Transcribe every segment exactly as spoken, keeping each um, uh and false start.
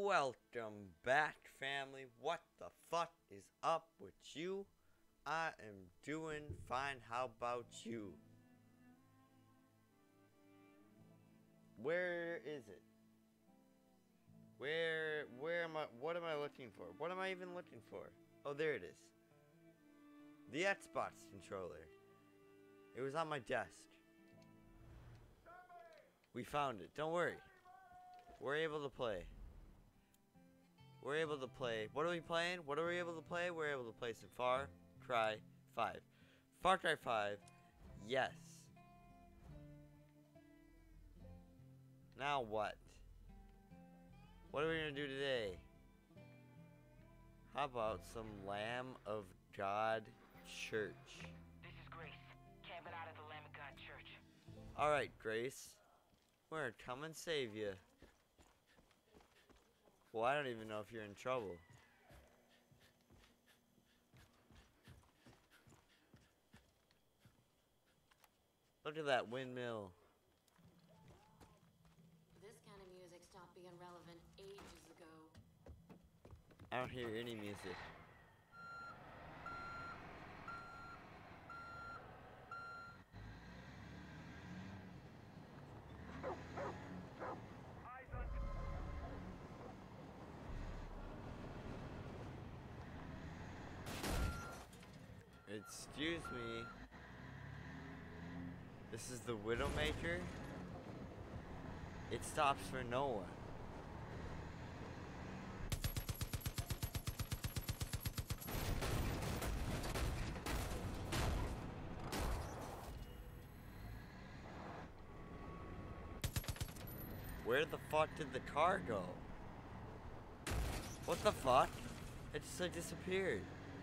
Welcome back, family. What the fuck is up with you? I am doing fine. How about you? Where is it? Where, where am I, what am I looking for? What am I even looking for? Oh, there it is. The Xbox controller. It was on my desk. We found it. Don't worry. We're able to play. We're able to play. What are we playing? What are we able to play? We're able to play some Far Cry five. Far Cry five. Yes. Now what? What are we going to do today? How about some Lamb of God Church? This is Grace, camping out at the Lamb of God Church. Alright, Grace. We're gonna come and save you. Well, I don't even know if you're in trouble. Look at that windmill. This kind of music stopped being relevant ages ago. I don't hear any music. Excuse me. This is the Widowmaker? It stops for no one. Where the fuck did the car go? What the fuck? It just like disappeared.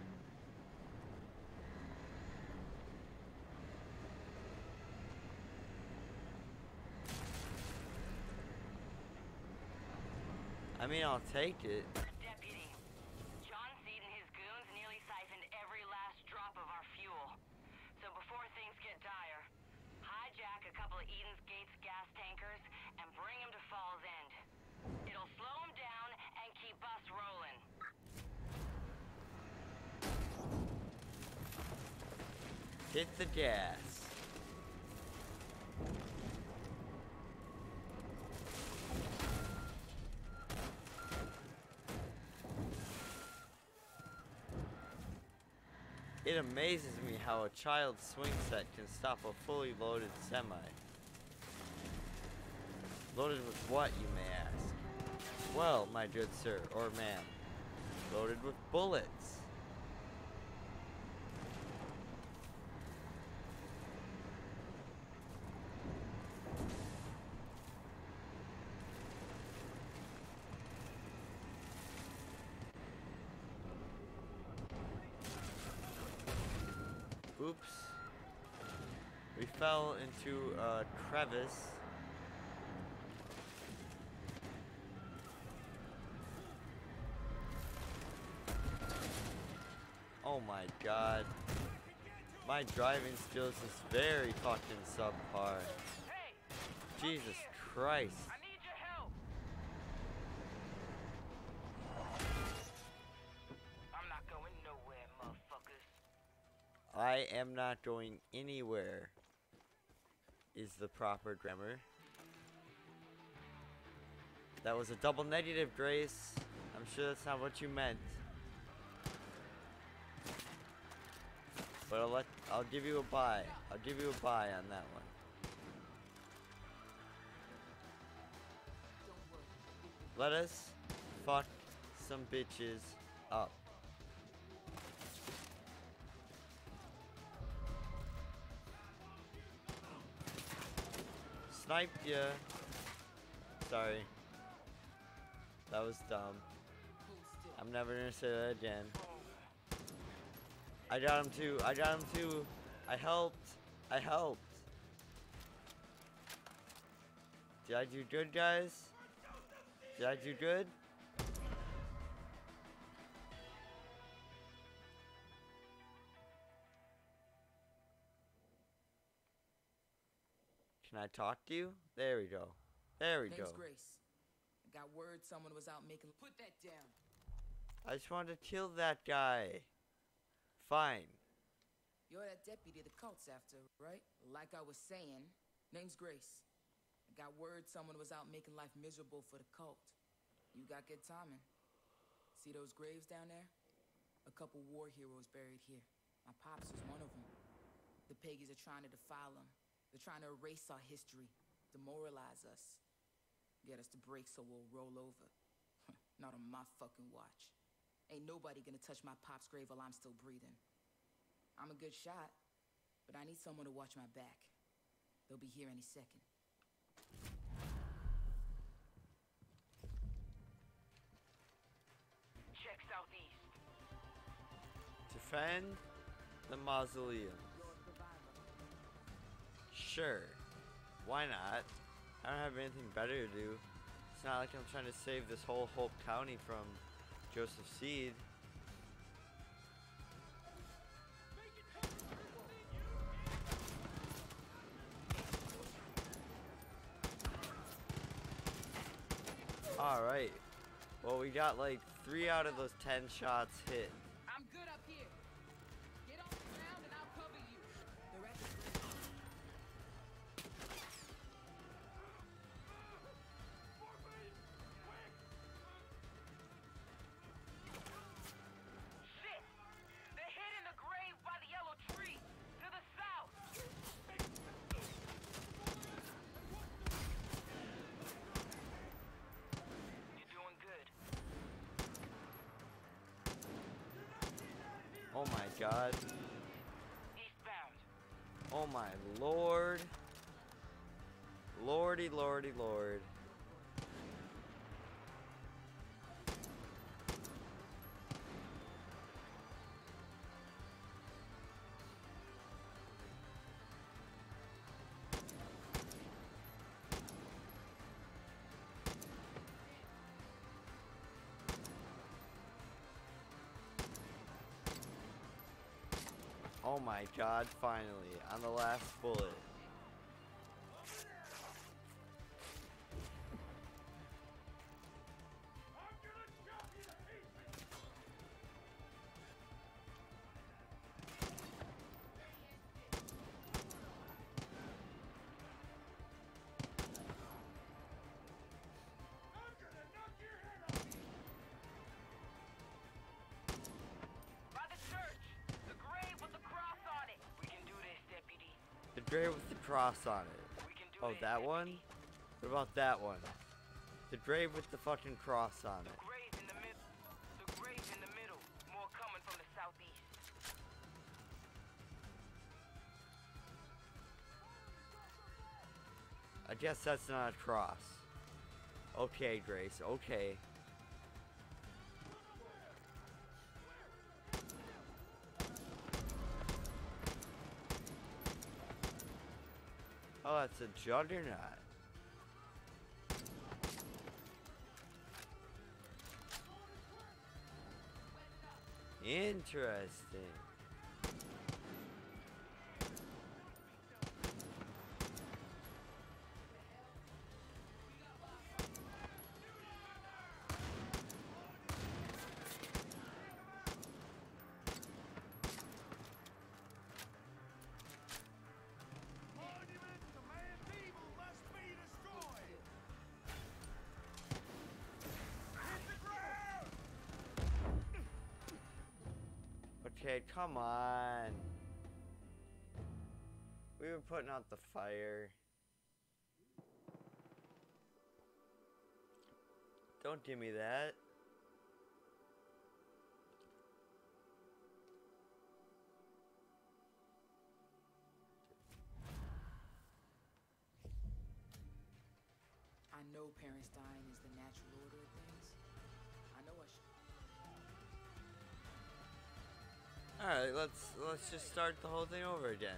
I mean, I'll take it. Deputy, John Seed and his goons nearly siphoned every last drop of our fuel. So before things get dire, hijack a couple of Eden's Gates gas tankers and bring them to Falls End. It'll slow them down and keep us rolling. Hit the gas. It amazes me how a child's swing set can stop a fully loaded semi. Loaded with what, you may ask? Well, my good sir, or ma'am, loaded with bullets. Oops. We fell into a crevice. Oh my god. My driving skills is very fucking subpar. Hey! Jesus Christ. I need your help! I'm not going nowhere, motherfuckers. I am not going anywhere is the proper grammar. That was a double negative, Grace. I'm sure that's not what you meant. But I'll let I'll give you a buy. I'll give you a buy on that one. Let us fuck some bitches up. Sniped ya. Sorry. That was dumb. I'm never gonna say that again. I got him too. I got him too. I helped. I helped. Did I do good, guys? Did I do good? Can I talk to you? There we go. There we Thanks, go. Grace. got word someone was out making... Put that down. I just wanted to kill that guy. Fine. You're that deputy the cult's after, right? Like I was saying, name's Grace. I got word someone was out making life miserable for the cult. You got good timing. See those graves down there? A couple war heroes buried here. My pops was one of them. The Peggies are trying to defile them. They're trying to erase our history, demoralize us. Get us to break so we'll roll over. Not on my fucking watch. Ain't nobody gonna touch my pop's grave while I'm still breathing. I'm a good shot, but I need someone to watch my back. They'll be here any second. Check southeast. Defend the mausoleum. Sure. Why not? I don't have anything better to do. It's not like I'm trying to save this whole Hope County from Joseph Seed. Alright. Well, we got like three out of those ten shots hit. I'm good up here. Get on the ground and I'll cover you. They're at the bridge. Shit! They're hitting the grave by the yellow tree to the south. You're doing good. Oh my god. Eastbound. Oh my lord. Lordy, lordy, lord. Oh my god, finally, on the last bullet. By the church. The grave with the cross on it. We can do this, deputy. The grave with the cross on it. We can do Oh, this, that deputy. one? What about that one? The grave with the fucking cross on The it. grave in the middle. The grave in the middle. More coming from the southeast. I guess that's not a cross. Okay, Grace, okay. Oh, that's a juggernaut. Interesting. Okay, come on. We were putting out the fire. Don't give me that. I know parents dying is the natural order of things. I know I should. Alright, let's let's just start the whole thing over again.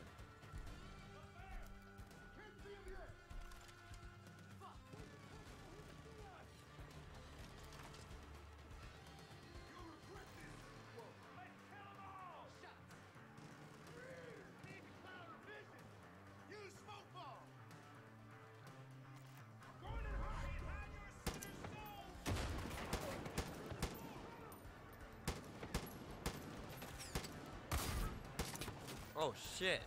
Oh shit.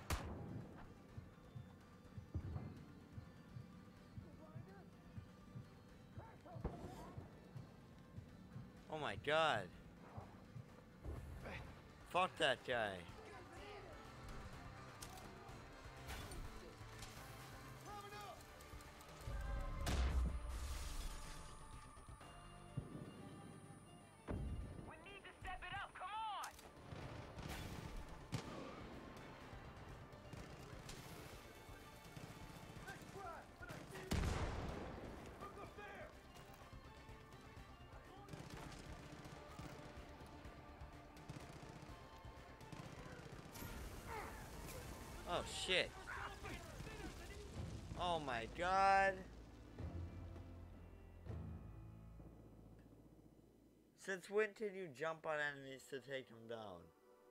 Oh my god. Fuck that guy. We need to step it up, come on! Oh shit. Oh my god. Since when can you jump on enemies to take them down?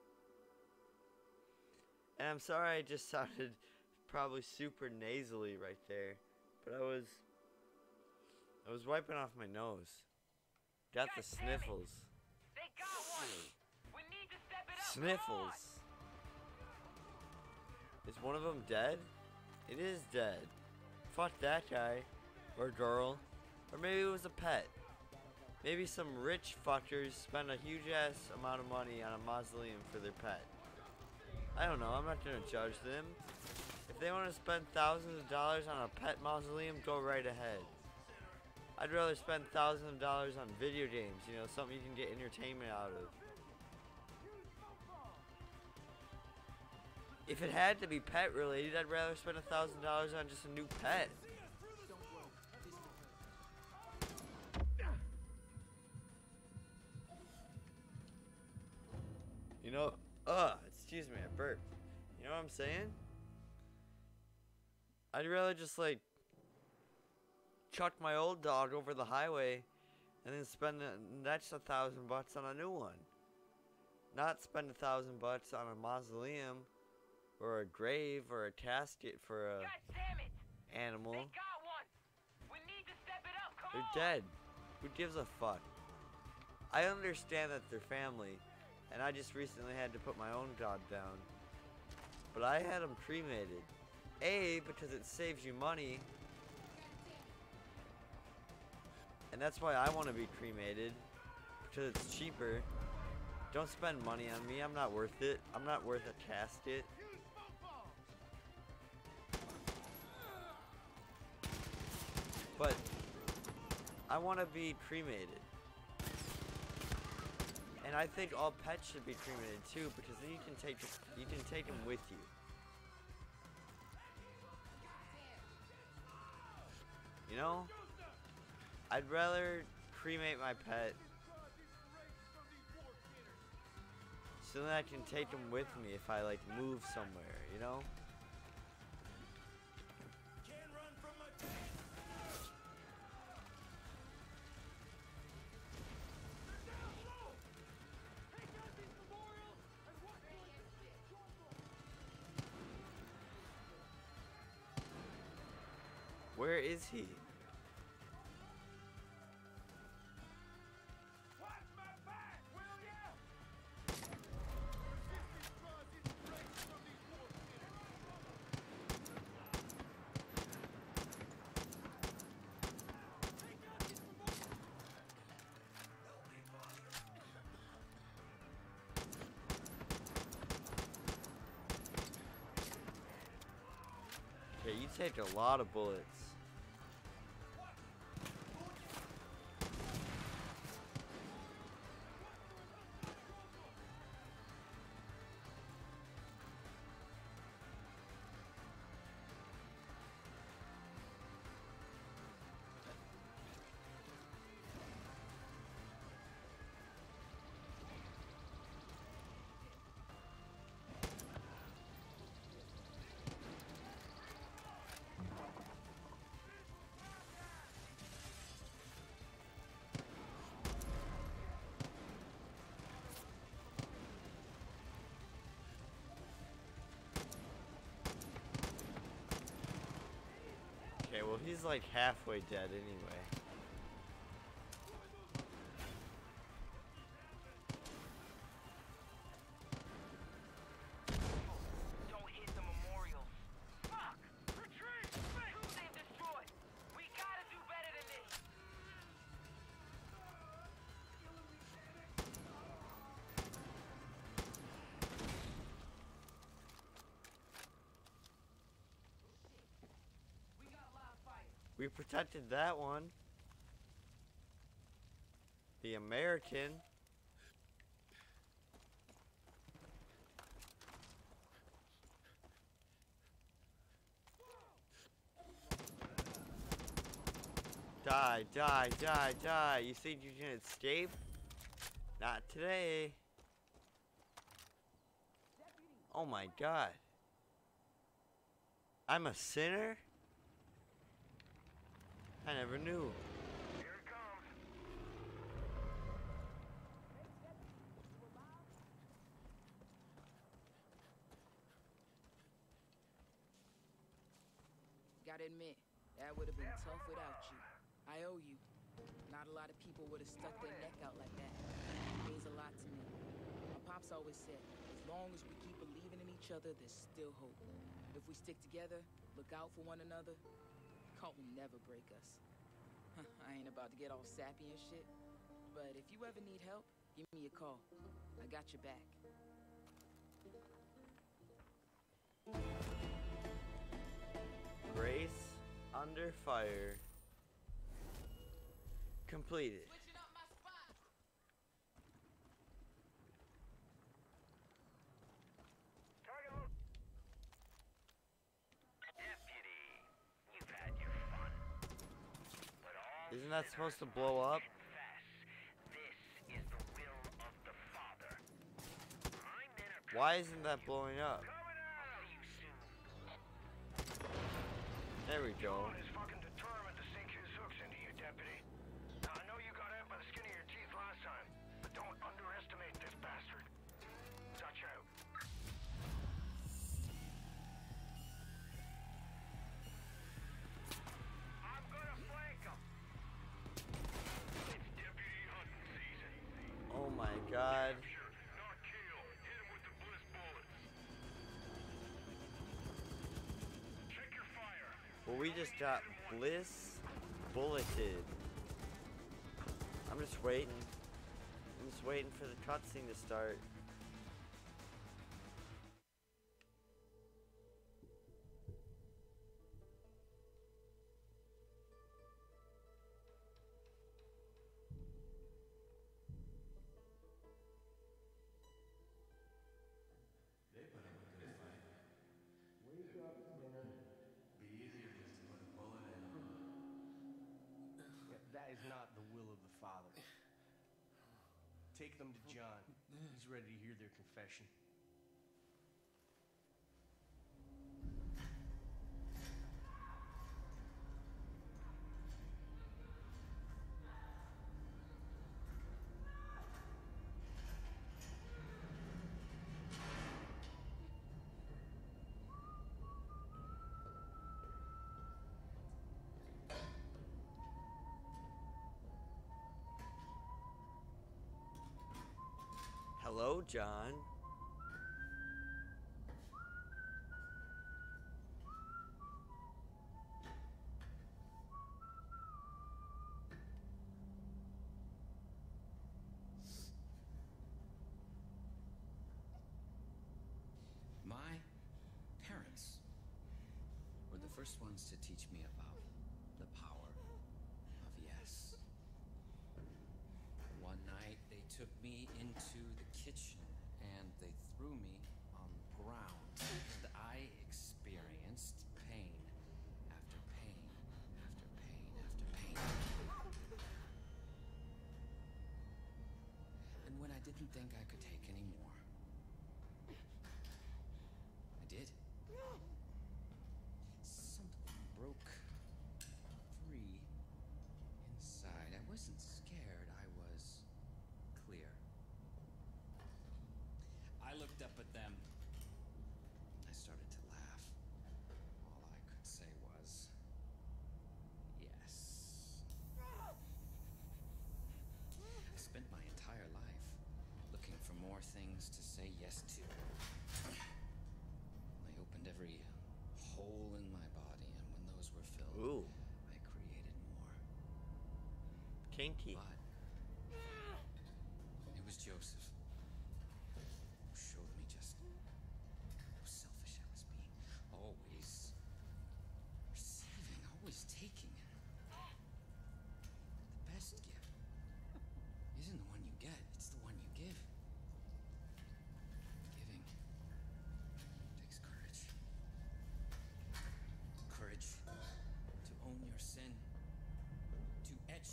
And I'm sorry I just sounded probably super nasally right there, but I was I was wiping off my nose. Got the God damn it. sniffles. They got one! We need to step it up, come on! Sniffles. Is one of them dead? It is dead. Fuck that guy. Or girl. Or maybe it was a pet. Maybe some rich fuckers spend a huge ass amount of money on a mausoleum for their pet. I don't know, I'm not gonna judge them. If they want to spend thousands of dollars on a pet mausoleum, go right ahead. I'd rather spend thousands of dollars on video games, you know, something you can get entertainment out of. If it had to be pet related, I'd rather spend a thousand dollars on just a new pet. You know, uh, excuse me, I burped. You know what I'm saying? I'd rather just like chuck my old dog over the highway and then spend an extra thousand bucks on a new one. Not spend a thousand bucks on a mausoleum or a grave or a casket for a God damn it! animal. They got one! We need to step it up, come They're on! dead. Who gives a fuck? I understand that they're family, and I just recently had to put my own dog down. But I had them cremated. A, because it saves you money. And that's why I want to be cremated. Because it's cheaper. Don't spend money on me. I'm not worth it. I'm not worth a casket. But I want to be cremated. And I think all pets should be cremated too, because then you can take you can take them with you. You know? I'd rather cremate my pet so that I can take them with me if I like move somewhere, you know? Where is he? Okay, you take a lot of bullets. Okay, well he's like halfway dead anyway. We protected that one. The American. Die, die, die, die. You think you can escape? Not today. Oh my god. I'm a sinner? I never knew. Here it comes. Gotta admit, that would have been tough without you. I owe you. Not a lot of people would have stuck their neck out like that. It means a lot to me. My pops always said, as long as we keep believing in each other, there's still hope. If we stick together, look out for one another, cult will never break us. I ain't about to get all sappy and shit, but if you ever need help, give me a call. I got your back. Grace under fire. Completed. Switching up my spot. Target look. Deputy, you've had your fun. But all Isn't that supposed to sinners blow must up? confess. This is the will of the Father. My men are Why isn't that blowing up? coming out of you soon. There we go. God is fucking determined to sink his hooks into you, Deputy. Now, I know you got out by the skin of your teeth last time, but don't underestimate this bastard. Touch out. I'm gonna flank him. It's deputy hunting season. Oh my god. Capture, not kill. Hit him with the bliss bullets. Check your fire. Well, we just got bliss bulleted. I'm just waiting. I'm just waiting for the cutscene to start. That is not the will of the Father. Take them to John. He's ready to hear their confession. Hello, John. My parents were the first ones to teach me about the power of yes. One night they took me into the kitchen and they threw me on the ground. And I experienced pain after pain after pain after pain. And when I didn't think I could take any more, I did. Something broke free inside. I wasn't scared, I was clear. I looked up at them. I started to laugh. All I could say was, yes. I spent my entire life looking for more things to say yes to. I opened every hole in my body, and when those were filled, Ooh, I created more. kinky. But it was Joseph who showed me just how selfish I was being. Always receiving, always taking.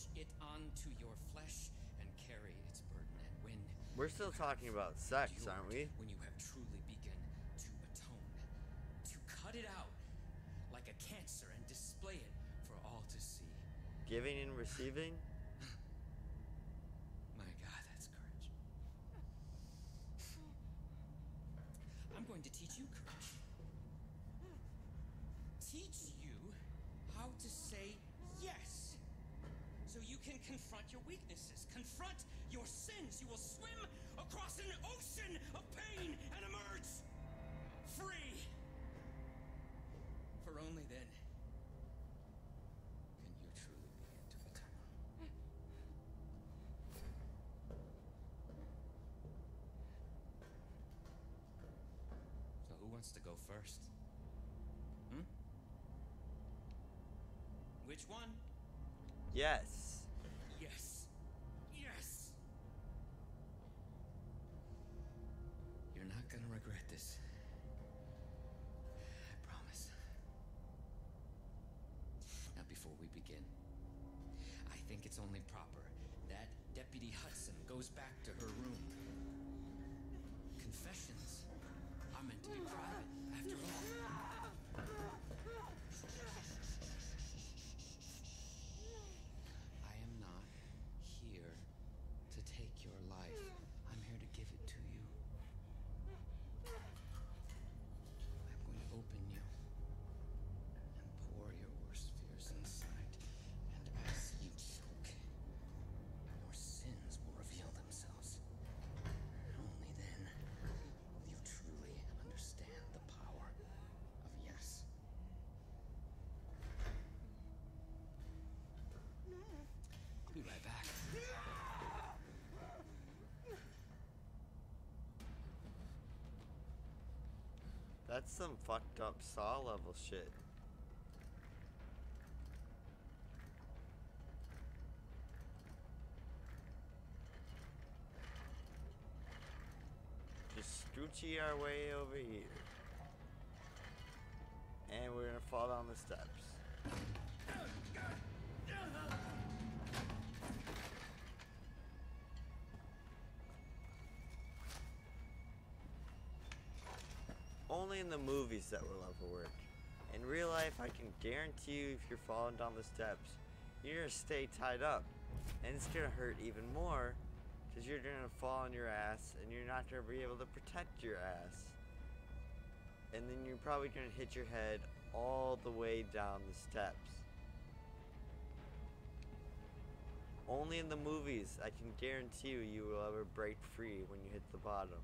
push it onto your flesh and carry its burden. And when We're still you talking have about sex, endured, aren't we? When you have truly begun to atone, to cut it out like a cancer and display it for all to see. Giving and receiving? My God, that's courage. I'm going to teach you courage. Teach you how to say yes. So you can confront your weaknesses, confront your sins. You will swim across an ocean of pain and emerge free. For only then can you truly begin to atone. So who wants to go first? Hmm? Which one? Yes. Yes. Yes. You're not gonna regret this. I promise. Now, before we begin, I think it's only proper that Deputy Hudson goes back to her room. Confessions are meant to be private, after all. I am not here to take your life. I'm here to give it to you. I'm going to open you and pour your worst fears inside. And as you choke, your sins will reveal themselves. And only then will you truly understand the power of yes. I'll be right back. That's some fucked up Saw level shit. Just scoochie our way over here. And we're gonna fall down the steps. Only in the movies that will ever work. In real life, I can guarantee you if you're falling down the steps, you're gonna stay tied up. And it's gonna hurt even more because you're gonna fall on your ass and you're not gonna be able to protect your ass. And then you're probably gonna hit your head all the way down the steps. Only in the movies, I can guarantee you, you will ever break free when you hit the bottom.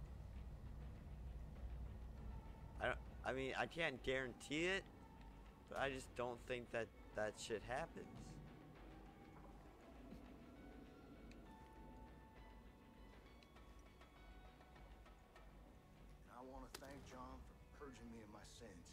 I don't, I mean, I can't guarantee it, but I just don't think that that shit happens. I want to thank John for purging me of my sins.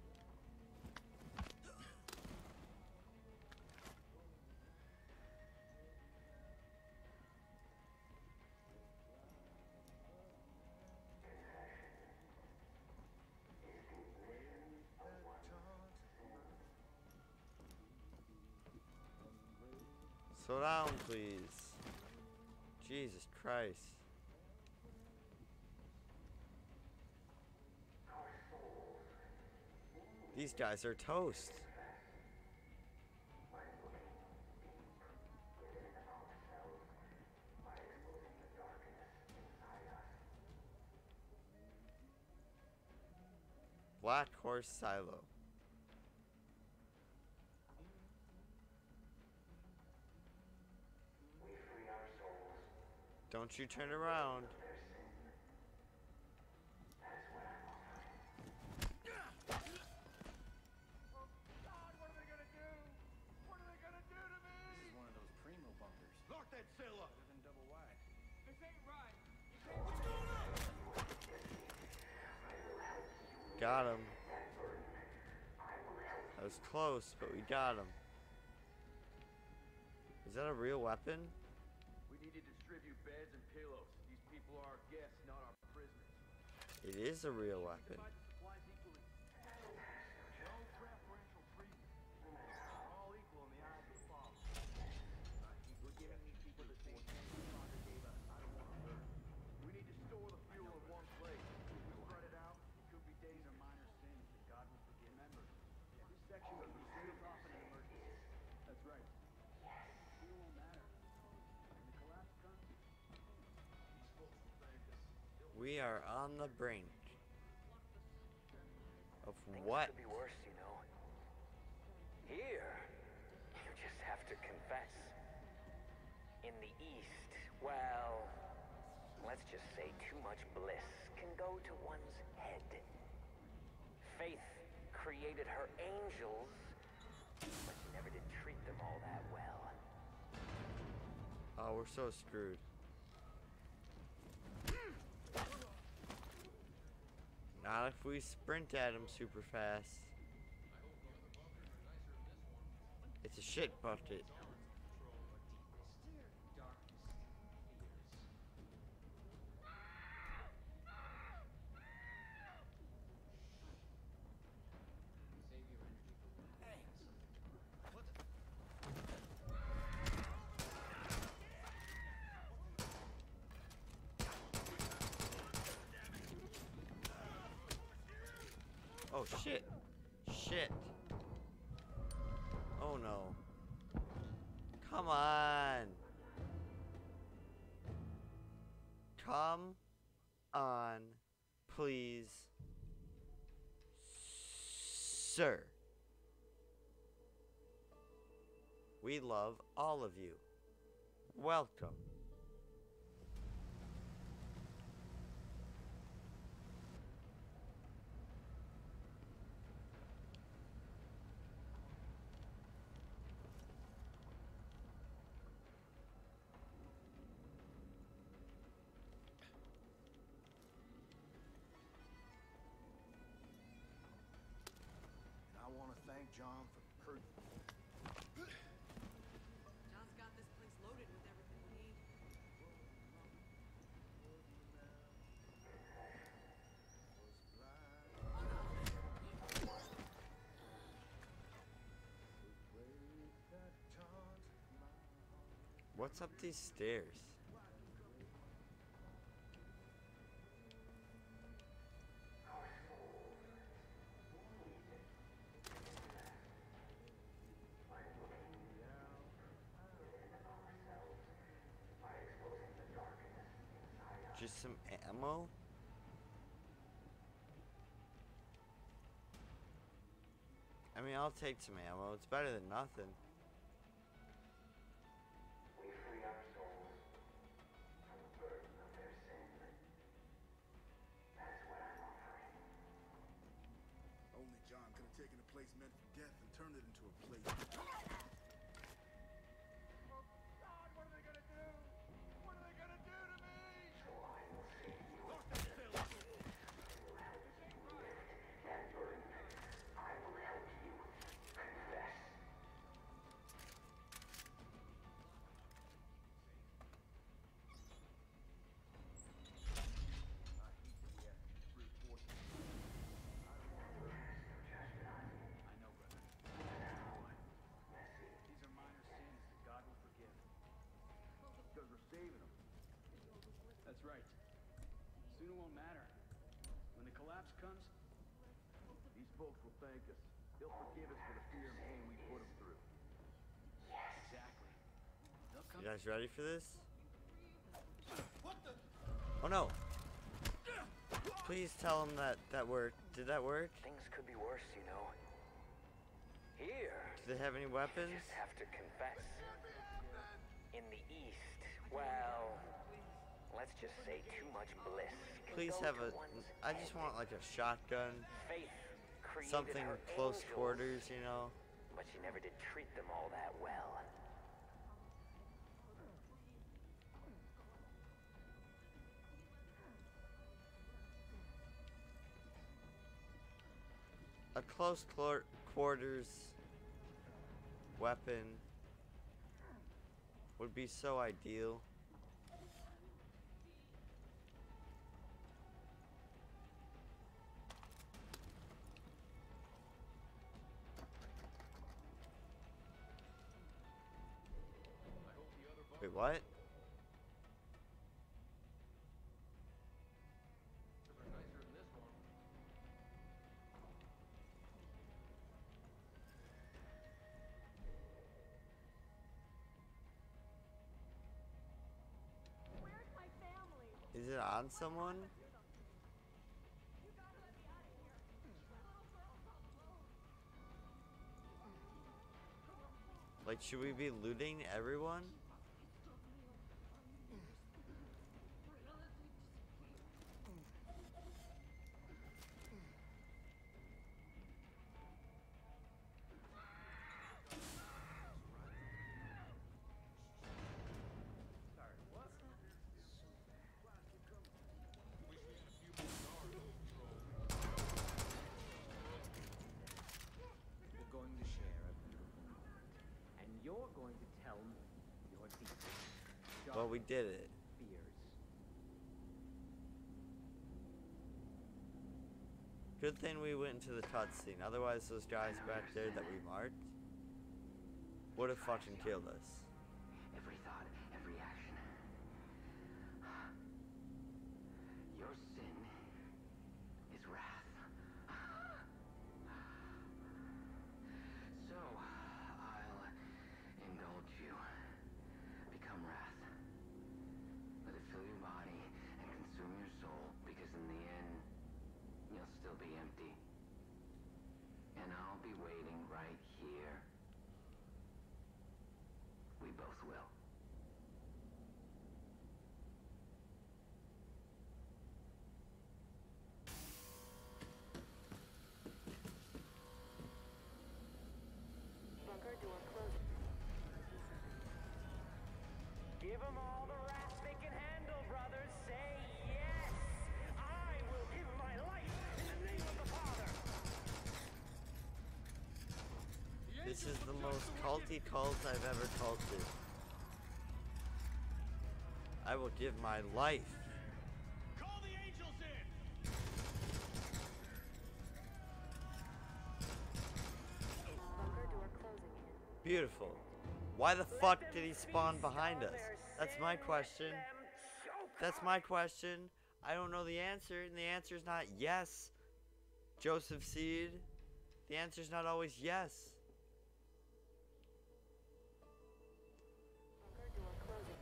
Slow down, please. Jesus Christ. These guys are toast. Black Horse Silo. Don't you turn around. Got him. That was close, but we got him. Is that a real weapon? We need to distribute beds and pillows. These people are our guests, not our prisoners. It is a real weapon. No preferential treatment. We're all equal in the eyes of the Father. We are on the brink of Things what? could be worse, you know. Here, you just have to confess. In the East, well, let's just say too much bliss can go to one's head. Faith created her angels, but she never did treat them all that well. Oh, we're so screwed. Not if we sprint at him super fast. It's a shit bucket. Oh shit. Shit. Oh no. Come on. Come on, please. Sir. We love all of you. Welcome. I want to thank John for Kurt. John's got this place loaded with everything we need. What's up these stairs? Just some ammo? I mean, I'll take some ammo. It's better than nothing. We free our souls from the burden of their sin. That's what I'm offering. Only John could have taken a place meant for death and turned it into a place. That's right. Soon it won't matter. When the collapse comes, these folks will thank us. They'll forgive us for the fear and pain we put them through. Exactly. They'll come. You guys ready for this? Oh no! Please tell them that that worked. Did that work? Things could be worse, you know. Here, Do they have any weapons? you just have to confess. In the East, well, let's just say too much bliss can Please go have to a. one's I just head. want like a shotgun. Faith created Something her close angels, quarters, you know? but she never did treat them all that well. A close clor- quarters weapon would be so ideal. Wait, what? Is it on someone? Like, should we be looting everyone? We're going to share a beautiful moment. And you're going to tell me your deepest, Well, we did it. fears. Good thing we went into the cutscene. Otherwise, those guys back there that we marked would have fucking killed us. Every thought, every action. Your sin is wrath. So, I'll indulge you. Become wrath. Let it fill your body and consume your soul, because in the end, you'll still be empty. And I'll be waiting right here. We both will. Bunker door closing. Give them all the wrath they can handle, brothers. Say yes. I will give my life in the name of the Father. This is the most culty cult I've ever culted. I will give my life. Call the angels in! Bunker door closing in. Beautiful. Why the fuck did he spawn behind us? That's my question. That's my question. I don't know the answer, and the answer is not yes. Joseph Seed. The answer is not always yes. Bunker door closing.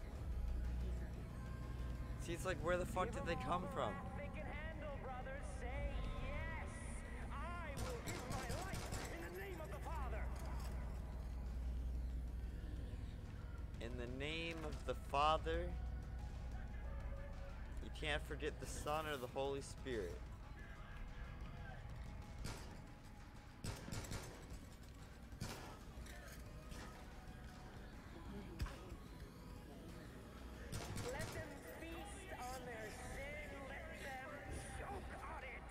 See, it's like, where the fuck did they come from? They can handle, brothers. Say yes. I will give my life in the name of the Father. In the name of the Father, you can't forget the Son or the Holy Spirit. Let them feast on their sin. Let them choke on it.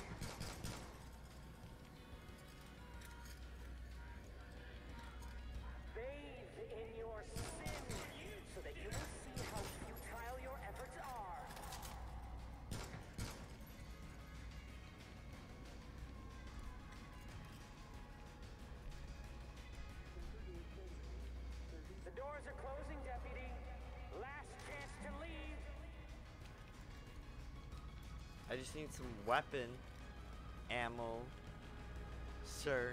Bathe in your sin so that you will see how futile your efforts are. The doors are closing, deputy. Last chance to leave. I just need some weapon ammo, sir.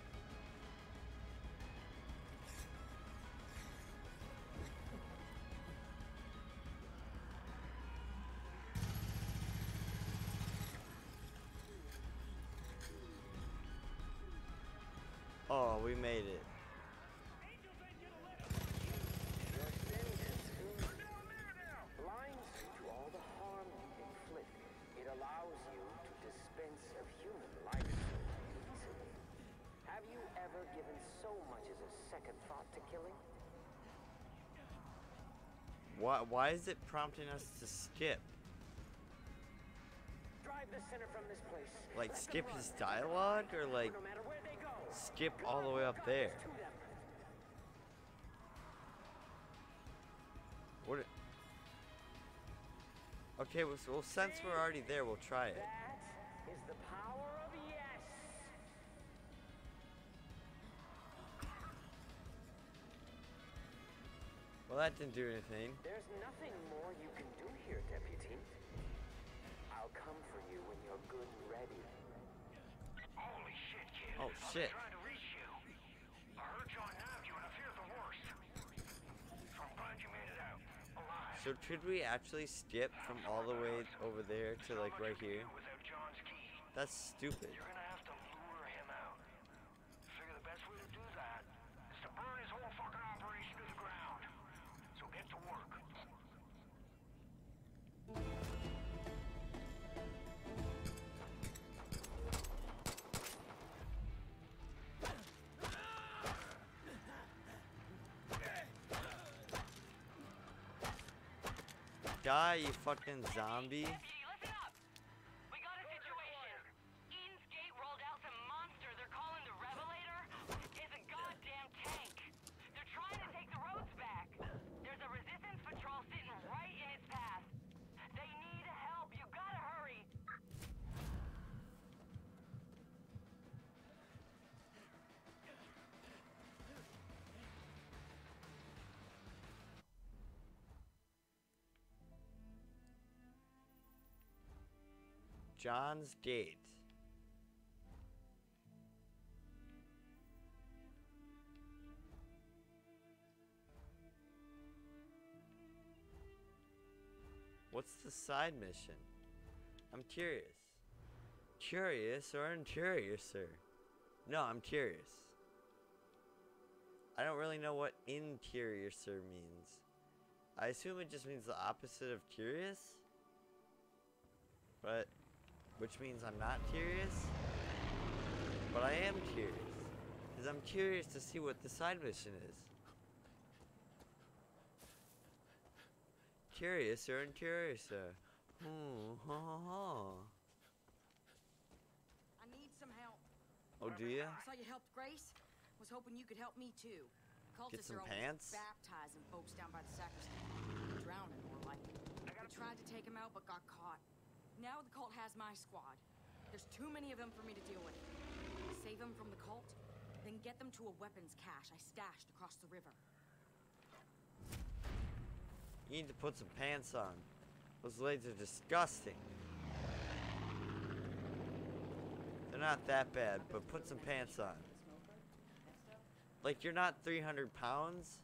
Oh, we made it. Your sin consumes you, blinds you to all the harm you inflict. It allows you to dispense of human life so easily. Have you ever given so much as a second thought to killing? Why, why is it prompting us to skip? Drive the sinner from this place. Like, Let them skip run. his dialogue? Or, like, No matter where they go, skip all the way up there? to them. What? it- Okay, well, so- well, since we're already there, we'll try it. That is the power of yes. Well, that didn't do anything. There's nothing more you can do here, deputy. I'll come for you when you're good and ready. Holy shit, kid. Oh, I've shit. been trying to reach you. I heard John nabbed you and I fear the worst. So I'm glad you made it out. Alive. So could we actually skip from all the way over there to, like, right here? Without John's key, That's stupid. you're gonna have to lure him out. Figure the best way to do that is to burn his whole die, you fucking zombie. Deputy, listen up. We got a situation. Eden's Gate rolled out some monster they're calling the Revelator. It's a goddamn tank. They're trying to take the roads back. There's a resistance patrol sitting right in its path. They need help. You gotta hurry. John's Gate. What's the side mission? I'm curious. Curious or uncuriouser? No, I'm curious. I don't really know what incuriouser means. I assume it just means the opposite of curious? But, which means I'm not curious? But I am curious. Because I'm curious to see what the side mission is. Curious or uncuriouser? Hmm, ha ha ha. I need some help. Oh, do ya? I saw you helped Grace. Was hoping you could help me too. Get Cultists some are pants? always baptizing folks down by the sacristy. Drowning, more like. We tried to take him out, but got caught. Now the cult has my squad. There's too many of them for me to deal with. Save them from the cult, then get them to a weapons cache I stashed across the river. You need to put some pants on. Those legs are disgusting. They're not that bad, but put some pants on. Like, you're not three hundred pounds?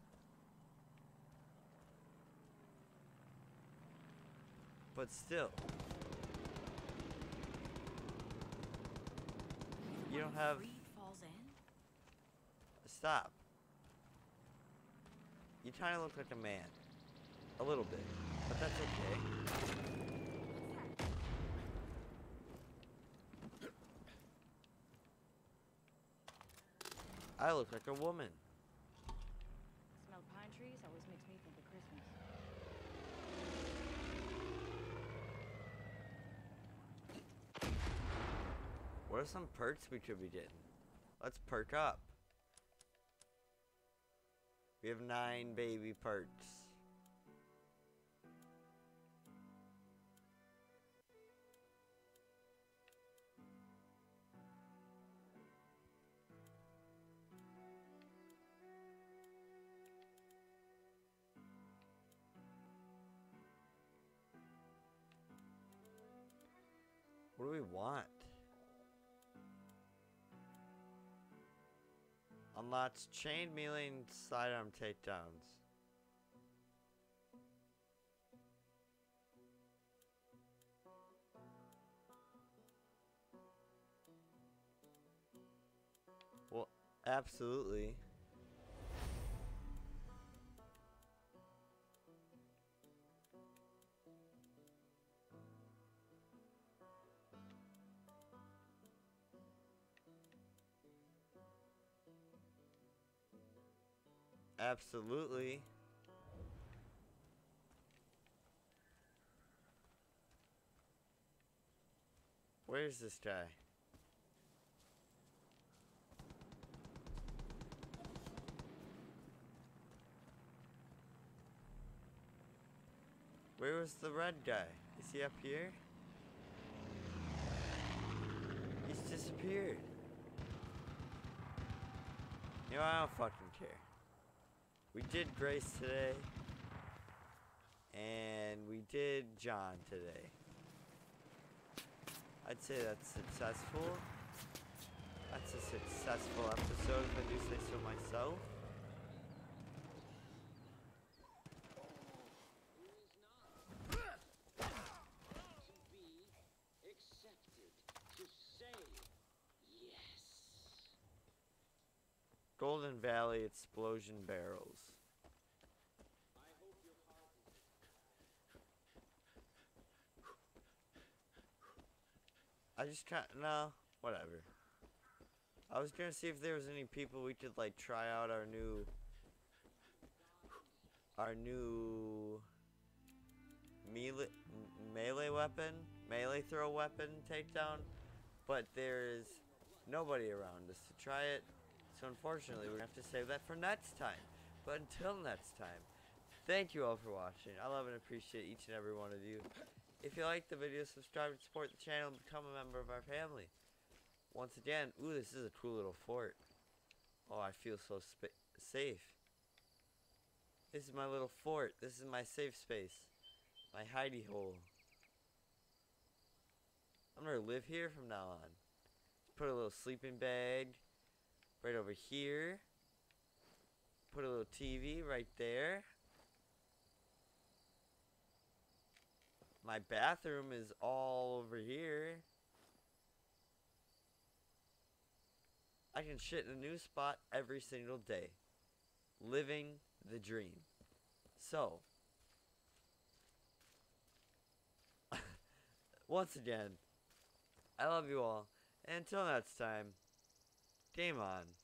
But still. You don't have... Falls in? Stop. You kind of look like a man. A little bit. But that's okay. I look like a woman. Smell of pine trees always makes me think of Christmas. What are some perks we could be getting? Let's perk up. We have nine baby perks. What do we want? Unlocks chain melee and sidearm takedowns. Well, absolutely. Absolutely. Where's this guy? Where was the red guy? Is he up here? He's disappeared. You know, I don't fucking care. We did Grace today, and we did John today. I'd say that's successful. That's a successful episode, if I do say so myself. Golden Valley explosion barrels. I just can't, no, whatever. I was gonna see if there was any people we could like try out our new, our new melee, melee weapon, melee throw weapon takedown, but there's nobody around us to try it. So unfortunately, we're gonna have to save that for next time. But until next time, thank you all for watching. I love and appreciate each and every one of you. If you like the video, subscribe and support the channel and become a member of our family. Once again, ooh, this is a cool little fort. Oh, I feel so sp safe. This is my little fort. This is my safe space. My hidey hole. I'm gonna live here from now on. Put a little sleeping bag right over here. Put a little T V right there. My bathroom is all over here. I can shit in a new spot every single day. Living the dream. So, once again, I love you all. And until next time, game on.